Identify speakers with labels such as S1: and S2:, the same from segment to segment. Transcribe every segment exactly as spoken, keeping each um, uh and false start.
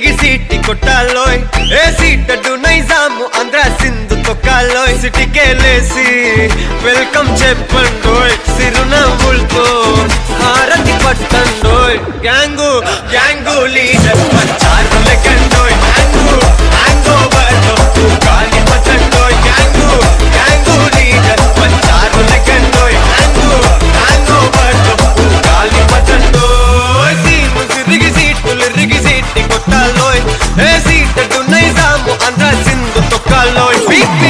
S1: తిరిగి సీటి కొట్టాలోయ్ ఏ సీటడు నైజాము ఆంధ్ర సింధు తొక్కాలోయ్ సిటీకే లేసి వెల్కమ్ చెప్పండోయ్ సిరునవ్వులతో హారతి పట్టండోయ్ గ్యాంగు గ్యాంగు లీడర్ పంచారు లెక్కండోయ్ హ్యాంగు హ్యాంగ్ ఓవర్ లో గాలి పట్టండోయ్ గ్యాంగు గ్యాంగు లీడర్ పంచారు లెక్కండోయ్ హ్యాంగు హ్యాంగ్ ఓవర్ లో గాలి పట్టండోయ్ సీము సిరిగి సీటులు రిగి సీటి కొట్టాలోయ్ ఏ సీటడు నైజాము ఆంధ్ర సింధు తొక్కాలోయ్ పీపీ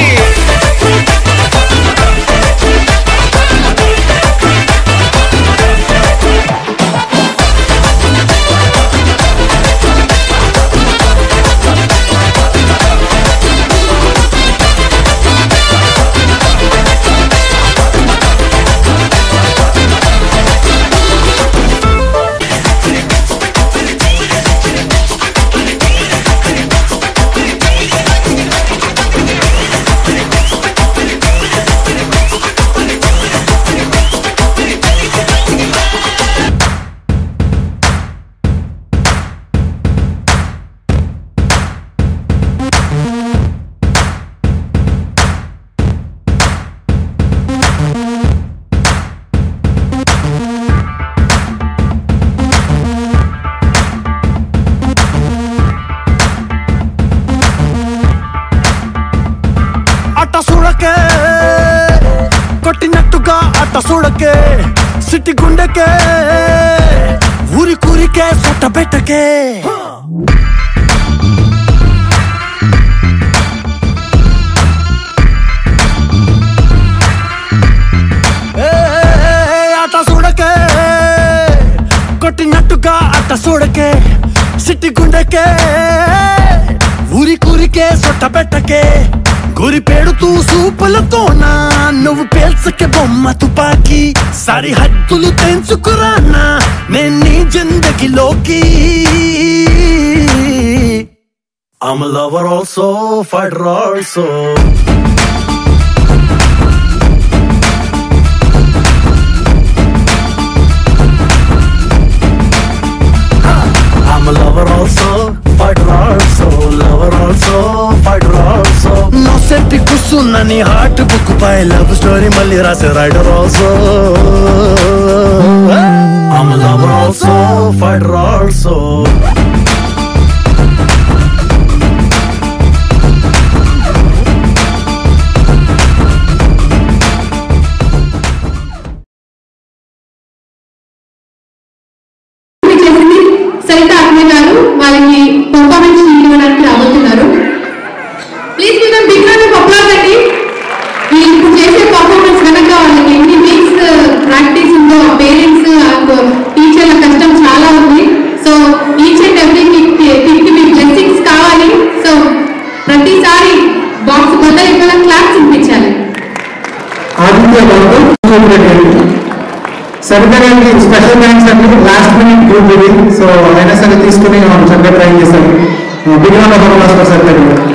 S1: కొట్టినట్టుగా అట్ట చూడకే సిటీ గుండెకే ఊరి కూరికే సొట్ట పెట్టకే అట్ట చూడకే కొట్టినట్టుగా అట్ట చూడకే సిటీ గుండెకే ఊరి కూరికే సొట్ట పెట్టకే గురి పెడుతూ సూపులతోనా నువ్వు పేల్చకే బొమ్మ తుపాకి సరిహద్దులు తెంచుకురానా నేను నీ జిందగీలోకి I'm a lover also, fighter also I'm a lover also, fighter also, lover also, fighter also. No senti kusuna ni heart book by love story malli rasa rider also. I'm a lover also, fighter also.
S2: వాళ్ళకి performance ఇవ్వడానికి రాబోతున్నారు. Please give them big round of applause అండి. వీళ్ళు ఇప్పుడు చేసే performance వెనక వాళ్ళకి ఎన్ని వీక్స్ ప్రాక్టీస్ ఉందో పేరెంట్స్ టీచర్ల కష్టం చాలా ఉంది. సో ఈచ్ అండ్ ఎవ్రీ కిడ్కి మీ బ్లెస్సింగ్స్ కావాలి. సో ప్రతిసారి బాక్స్ బదులు ఇక్కడ క్లాప్స్ వినిపించాలి.
S3: సరిగ్గా స్పెషల్ థ్యాంక్స్ అండి లాస్ట్ మినిట్ గ్రూప్ ఇది సో అయినా సరే తీసుకుని మనం చక్కగా ట్రై చేశాము బిగినింగ్ ఆఫ్ క్లాస్ సరిగ్గా